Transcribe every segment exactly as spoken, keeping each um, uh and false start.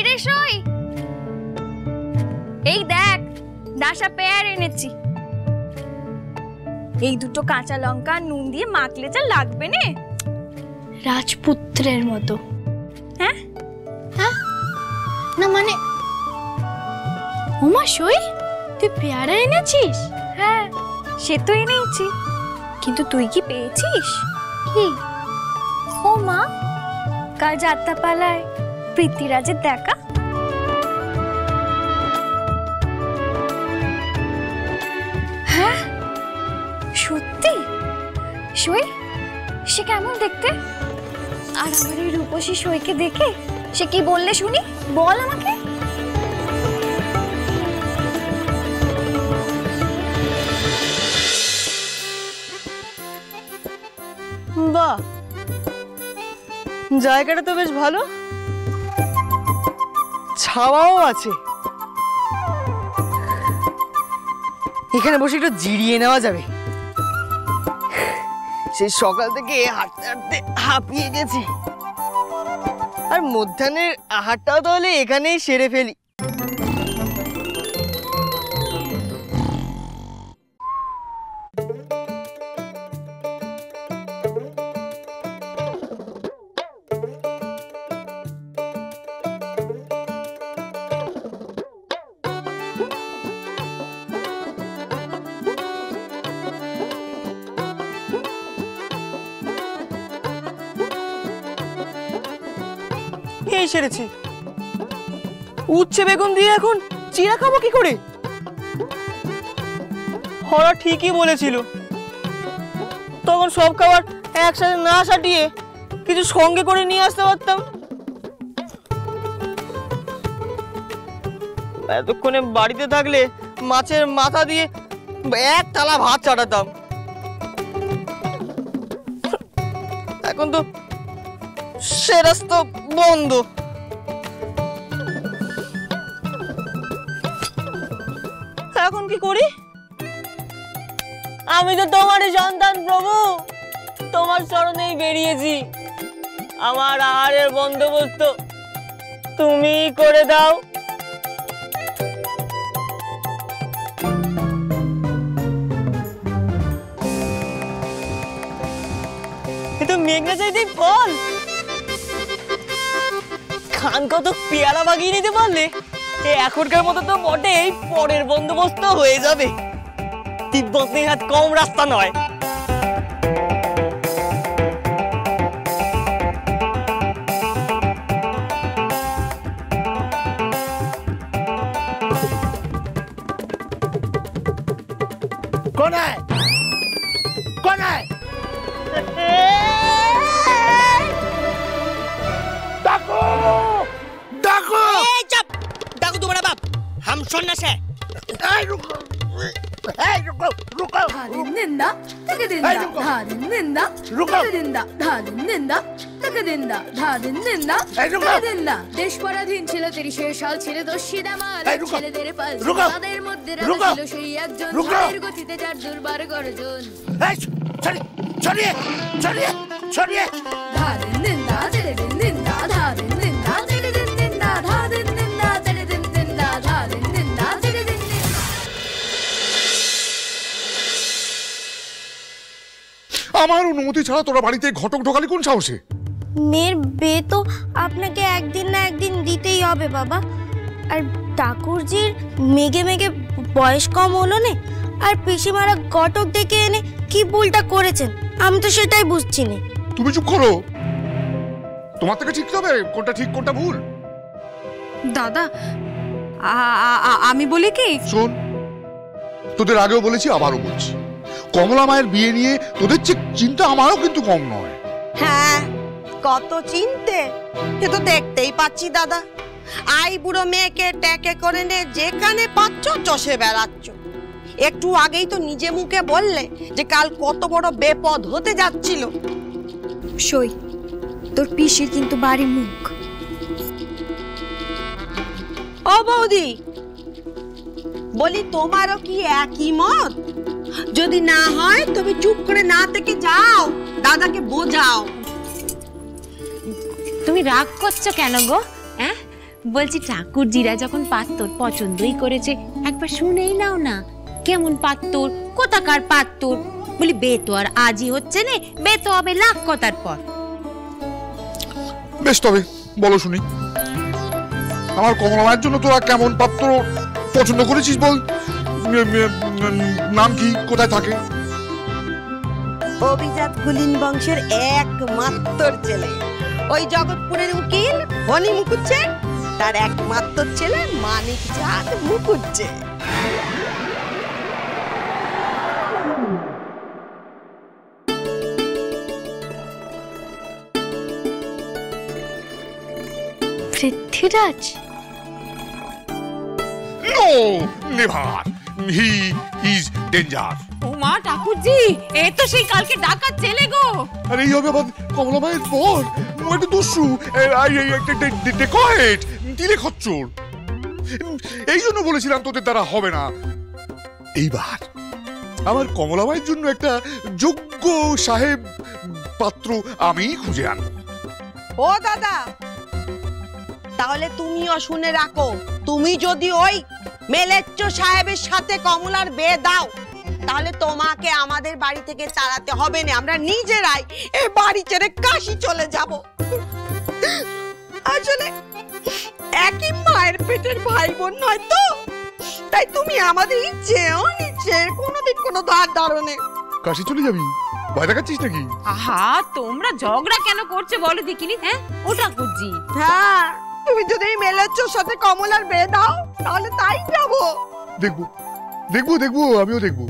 রে সই, এই দেখ ডাসা পেয়ার এনেছি। এই দুটো কাঁচা লঙ্কা নুন দিয়ে মাখলে যা লাগবে না, রাজপুত্রের মতো। হ্যাঁ হ্যাঁ না মানে ওমা সই, তুই পেয়ারা এনেছিস? হ্যাঁ সে তো এনেছি, কিন্তু তুই কি পেয়েছিস? কি? ও মা, কাল যাত্রাপালায় পৃথ্বীরাজের দেখা। হ্যাঁ সত্যি? সই সে কেমন দেখতে? আর আমার এই রূপসী সইকে দেখে সে কি বললে শুনি, বল আমাকে। বাহ, জায়গাটা তো বেশ ভালো, ছাওয়াও আছে। এখানে বসে একটু জিরিয়ে নেওয়া যাবে। সেই সকাল থেকে হাঁটতে হাঁটতে হাঁপিয়ে গেছি, আর মধ্যাহ্নের আহারটাও তাহলে এখানেই সেরে ফেলি। এই সেরেছি, উচ্ছে বেগুন দিয়ে এখন চিড়া খাবো কি করে? হরা ঠিকই বলেছিল, তখন সব খাবার একসাথে না সাটিয়ে কিছু সঙ্গে করে নিয়ে আসতে পারতাম। এতক্ষণে বাড়িতে থাকলে মাছের মাথা দিয়ে এক থালা ভাত চাটাতাম। এখন তো সে রাস্তা বন্ধ। এখন কি করি? আমি তো তোমারই সন্তান প্রভু, তোমার চরণেই বেরিয়েছি। আমার আহারের বন্দোবস্ত তুমি করে দাও। এ তো মেঘনা চাইতেই ফল। খান কত পেয়ারা বাগিয়ে নিতে পারলে এখনকার মতো তো বটেই, পরের বন্দোবস্ত হয়ে যাবে। তিব্বত নেহাত কম রাস্তা নয়। কোনায় কোনায় ডাকো ডাকো। এই চুপ, ডাকো তোমার বাপ, হাম সন্ন্যাস হ্যায়। এই রুকো, এই রুকো রুকো। ধারিন্দা তকদিন্দা ধারিন্দা রুকো তকদিন্দা ধারিন্দা তকদিন্দা ধারিন্দা তকদিন্দা। দেশ পরাধীন ছিল তিরিশের সাল, ছিল দস্যিদা মাল ছেলেদের পাল, তাদের মধ্যে রাজা ছিল সেই একজন, ঝড়ের গতিতে যার দুর্বার গর্জন। এই ছড়িয়ে ছড়িয়ে ছড়িয়ে ছড়িয়ে ধারিন্দা তকদিন্দা ধারিন্দা তকদিন্দা ধারিন্দা তকদিন্দা ধারিন্দা তকদিন্দা। আমার অনুমতি ছাড়া তোরা বাড়িতে ঘটক ঢোকালি কোন সাহসে? মেয়ের বিয়ে তো আপনাকে একদিন না একদিন দিতেই হবে বাবা। আর ঠাকুরজির মেঘে মেঘে বয়স কম হলো না, আর পিসিমারা ঘটক ডেকে এনে কি ভুলটা করেছেন আমি তো সেটাই বুঝছি না। তুমি চুপ করো, তোমার থেকে শিখতে হবে কোনটা ঠিক কোনটা ভুল। দাদা আমি বলি কি, শোন, তোদের আগেও বলেছি আবারও বলছি, কমলা মায়ের বিয়ে নিয়ে তোদের চিন্তা আমারও কিন্তু কম নয়। হ্যাঁ, কত চিনতে সে তো দেখতেই পাচ্ছি দাদা। আই বুড়ো মেয়েকে ট্যাকে করে নে যেখানে পাচ্ছ চষে বেড়াচ্ছ। একটু আগেই তো নিজে মুখে বললে যে কাল কত বড় বেপদ হতে যাচ্ছিল। সই, তোর পিসির কিন্তু বাড়ি মুখ। ও বৌদি, বলি তোমারও কি একই মত? যদি না হয় তুমি চুপ করে না থেকে যাও, দাদাকে বোঝাও। তুমি রাগ করছো কেন গো? হ্যাঁ, বলছি ঠাকুরজিরা যখন পাত্তর পছন্দই করেছে একবার শুনেই নাও না, কেমন পাত্তর, কোথাকার পাত্তর। বলি বে তো আর আজই হচ্ছে না, বে তো হবে লাখ কথার পর। বেশ, তবে বলো শুনি, আমার কমলা মায়ের জন্য তোরা কেমন পাত্র পছন্দ করেছিস বল। নাম কি, কোথায় থাকে? অভিজাত কুলীন বংশের একমাত্র ছেলে, ওই জগৎপুরের উকিল ফণি মুখুজ্জে, তার একমাত্র ছেলে Manik Chand Mukhujje. Prithviraj? No, never, he is danger. ও মা ঠাকুরজি, এ তো সেই কালকে ডাকাত ছেলে গো। আরে এই হবে আবার কমলা মায়ের পর, ও একটা দস্যু, ডেকয়েট, দিলে খচ্চর। এই জন্য বলেছিলাম তোদের দ্বারা হবে না। এইবার আমার কমলা মায়ের জন্য একটা যোগ্য সাহেব পাত্র আমি খুঁজে আনবো। ও দাদা, তাহলে তুমিও শুনে রাখো, তুমি যদি ওই মেলেচ্চ সাহেবের সাথে কমলার বিয়ে দাও, তাহলে তোমাকে আমাদের বাড়ি থেকে তাড়াতে হবে না, আমরা নিজেরাই এই বাড়ি ছেড়ে কাশি চলে যাব। আসলে একই মায়ের পেটের ভাই বোন নয় তো, তাই তুমি আমাদের ইচ্ছেও নিচ্ছে কোনোদিন কোনো ধার ধারণে। কাশি চলে যাবি? ভয় দেখাচ্ছিস নাকি? আহা, তোমরা ঝগড়া কেন করছো বলো দেখিনি? হ্যাঁ ও ঠাকুরজি, হ্যাঁ, তুমি যদি মেলেচ্চর সাথে কমলার বিয়ে দাও তাহলে তাই যাবো। দেখবো দেখবো দেখবো আমিও দেখবো।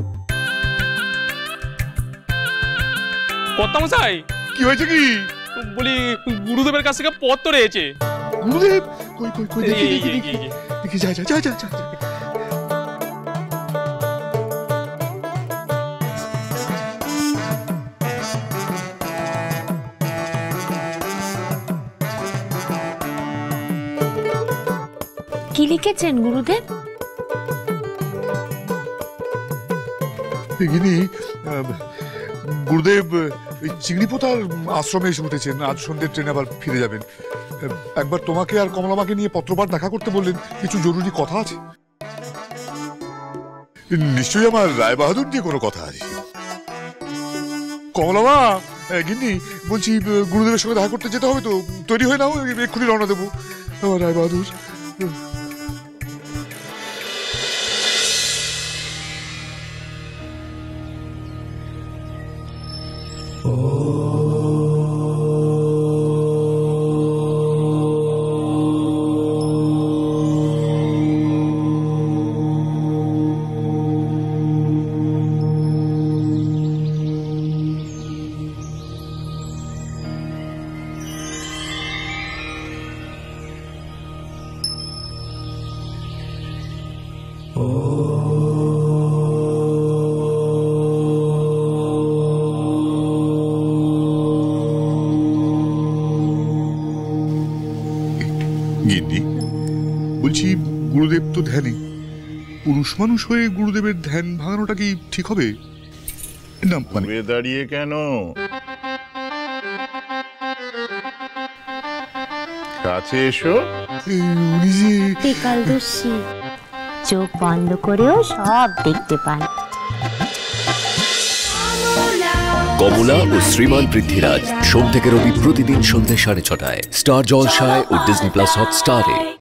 কর্তামশাই, কি হয়েছে কি? বলি গুরুদেবের কাছ থেকে পত্র রয়েছে। গুরুদেব? কই কই কই, দেখি এই, দেখি এই, দেখি এই, এই। দেখি, যা যা যা যা যা। কি লিখেছেন গুরুদেব? দেখিনি, গুরুদেব চিংড়ি পোতার আশ্রমে এসে উঠেছেন, আজ সন্ধ্যের ট্রেনে আবার ফিরে যাবেন। একবার তোমাকে আর কমলামাকে নিয়ে পত্রপাঠ দেখা করতে বললেন, কিছু জরুরি কথা আছে। নিশ্চয়ই আমার রায় বাহাদুর নিয়ে কোনো কথা আছে। কমলামা, গিন্নি, বলছি গুরুদেবের সঙ্গে দেখা করতে যেতে হবে তো, তৈরি হয়ে নাও, এক্ষুনি রওনা দেবো। আমার রায় বাহাদুর। গিন্নি, বলছি গুরুদেব তো ধ্যানে, পুরুষ মানুষ হয়ে গুরুদেবের ধ্যান ভাঙানোটা কি ঠিক হবে না? মানে দাঁড়িয়ে কেন, কাছে এসো। উনি যে ত্রিকালদর্শী, চোখ বন্ধ করেও সব দেখতে পান। কমলা ও শ্রীমান পৃথ্বীরাজ, সোম থেকে রবি প্রতিদিন সন্ধ্যে সাড়ে ছটায় স্টার জলসায় ও ডিজনি প্লাস হটস্টারে।